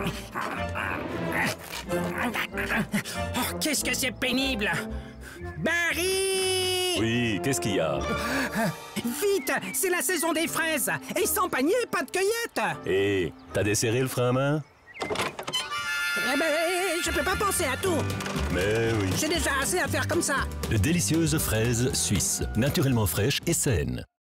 Oh, qu'est-ce que c'est pénible! Barry! Oui, qu'est-ce qu'il y a? Vite! C'est la saison des fraises! Et sans panier, pas de cueillette! Hé, t'as desserré le frein à main? Eh ben, je peux pas penser à tout! Mais oui. J'ai déjà assez à faire comme ça! De délicieuses fraises suisses, naturellement fraîches et saines.